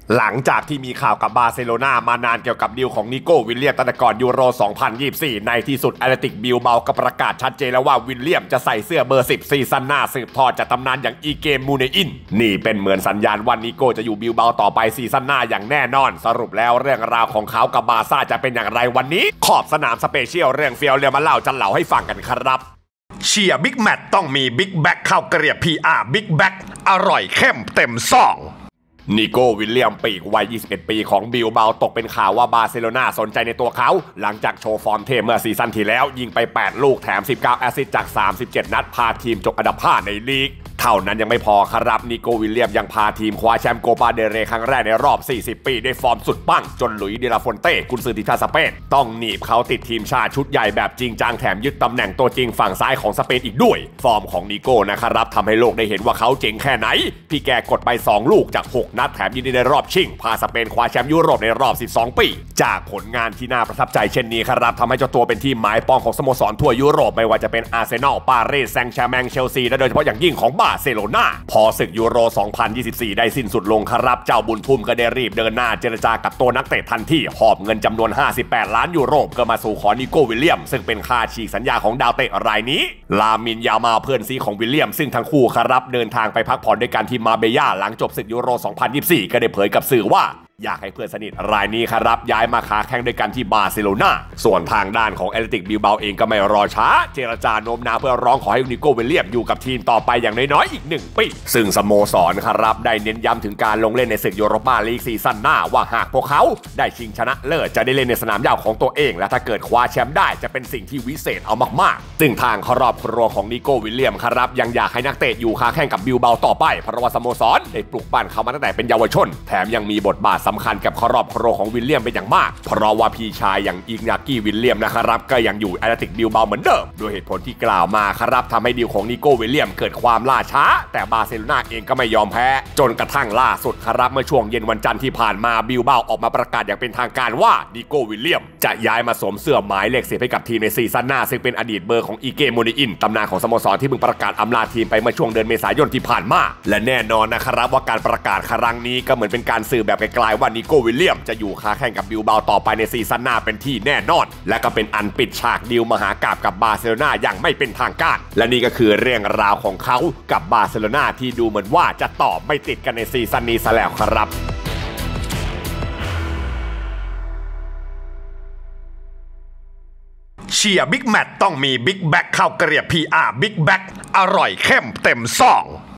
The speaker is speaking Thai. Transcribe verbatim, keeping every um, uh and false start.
หลังจากที่มีข่าวกับบาร์เซโลนามานานเกี่ยวกับดีลของนิโก้วิลเลียมตั้งแต่ก่อนยูโร สองพันยี่สิบสี่ ในที่สุดแอตเลติกบิลเบาก็ประกาศชัดเจนแล้วว่าวิลเลียมจะใส่เสื้อเบอร์สิบซีซั่นหน้าสืบทอดจากตำนานอย่างอีเกมมูเนอินนี่เป็นเหมือนสัญญาณว่านิโก้จะอยู่บิลเบาต่อไปซีซั่นหน้าอย่างแน่นอนสรุปแล้วเรื่องราวของเขากับบาร์ซ่าจะเป็นอย่างไรวันนี้ขอบสนามสเปเชียลเรื่องเฟียวเรียมาเล่าจะเล่าให้ฟังกันครับเชียร์บิ๊กแมตต้องมีบิ๊กแบ็คข้าวเกรียบ พี อาร์ บิ๊กแบ็คอร่อยเข้มเต็มซองนิโก้วิลเลียมปีกวัยยี่สิบเอ็ดปีของบิลเบาตกเป็นข่าวว่าบาร์เซโลนาสนใจในตัวเขาหลังจากโชว์ฟอร์มเทเมื่อซีซั่นที่แล้วยิงไปแปดลูกแถมสิบเก้าแอสซิสต์จากสามสิบเจ็ดนัดพาทีมจบอันดับห้าในลีกเท่านั้นยังไม่พอครับนิโก้วิลเลียมยังพาทีมคว้าแชมป์โกปาเดเรครั้งแรกในรอบสี่สิบปีด้วยฟอร์มสุดปังจนหลุยส์เดลาฟอนเต้กุนซือทีมชาติสเปนต้องหนีบเขาติดทีมชาติชุดใหญ่แบบจริงจังแถมยึดตำแหน่งตัวจริงฝั่งซ้ายของสเปนอีกด้วยฟอร์มของนิโก้นะครับทำให้โลกได้เห็นว่าเขาเจ๋งแค่ไหนพี่แกกดไปสองลูกจากหกนัดแถมยิงในรอบชิงพาสเปนคว้าแชมป์ยุโรปในรอบสิบสองปีจากผลงานที่น่าประทับใจเช่นนี้ครับทำให้เจ้าตัวเป็นที่หมายปองของสโมสรทั่วยุโรปไม่ว่าจะเป็นอาร์เซนอลปารีสแซงต์แชร์แมงเชลซีและโดยเฉพาะอย่างยิ่งของบาร์เซโลนาพอศึกยูโร สองพันยี่สิบสี่ ได้สิ้นสุดลงครับเจ้าบุญทุ่มก็ได้รีบเดินหน้าเจรจากับตัวนักเตะทันทีหอบเงินจำนวนห้าสิบแปดล้านยูโรก็มาสู่ขอนิโก้วิลเลียมซึ่งเป็นค่าฉีกสัญญาของดาวเตะรายนี้ลามินยามาเพื่อนซีของวิลเลียมซึ่งทั้งคู่ครับเดินทางไปพักผ่อนด้วยกันที่มาเบย่าหลังจบศึกยูโร สองพันยี่สิบสี่ ก็ได้เผยกับสื่อว่าอยากให้เพื่อนสนิทรายนี้ครับย้ายมาค้าแข่งด้วยกันที่บาร์เซโลนาส่วนทางด้านของแอตเลติกบิลเบาเองก็ไม่รอช้าเจรจาโน้มน้าวเพื่อร้องขอให้นิโก้วิลเลียมอยู่กับทีมต่อไปอย่างน้อยๆอีกหนึ่งปีซึ่งสโมสรครับได้เน้นย้ำถึงการลงเล่นในศึกยูโรปาลีกซีซั่นหน้าว่าหากพวกเขาได้ชิงชนะเลิศจะได้เล่นในสนามหญ้าของตัวเองและถ้าเกิดคว้าแชมป์ได้จะเป็นสิ่งที่วิเศษเอามากๆซึ่งทางครอบครัวของนิโก้วิลเลียมครับยังอยากให้นักเตะอยู่ค้าแข่งกับบิลเบาต่อไปเพราะว่าสโมสรได้ปลูกปั้นเขามาตั้งแต่เป็นเยาวชนแถมยังมีบทบาทสำคัญกับครอบครัวของวิลเลียมเป็นอย่างมากเพราะว่าพี่ชายอย่างอิกนากี้วิลเลียมนะครับก็ยังอยู่แอตเลติกบิลเบาเหมือนเดิมโดยเหตุผลที่กล่าวมาครับทำให้ดีลของนิโก้วิลเลียมเกิดความล่าช้าแต่บาร์เซโลนาเองก็ไม่ยอมแพ้จนกระทั่งล่าสุดครับเมื่อช่วงเย็นวันจันทร์ที่ผ่านมาบิลเบาออกมาประกาศอย่างเป็นทางการว่านิโก้วิลเลียมจะย้ายมาสวมเสื้อหมายเลขสิบให้กับทีมในซีซั่นหน้าซึ่งเป็นอดีตเบอร์ของอีเกมูเนอินตำนานของสโมสรที่เพิ่งประกาศอำลาทีมไปเมื่อช่วงเดือนเมษายนที่ผ่านมาและแน่นอนนะครับว่าการประกาศครั้งนี้ก็เหมือนเป็นการสื่อแบบไกลๆว่านิโก้วิลเลียมจะอยู่ค้าแข่งกับบิลเบาต่อไปในซีซั่นหน้าเป็นที่แน่นอนและก็เป็นอันปิดฉากดีลมหากาพย์กับบาร์เซโลนาอย่างไม่เป็นทางการและนี่ก็คือเรื่องราวของเขากับบาร์เซโลนาที่ดูเหมือนว่าจะต่อไม่ติดกันในซีซั่นนี้ซะแล้วครับเชียร์บิ๊กแมตต้องมีบิ๊กแบ็คข้าวเกรียบ พี อาร์ บิ๊กแบ็คอร่อยเข้มเต็มซอง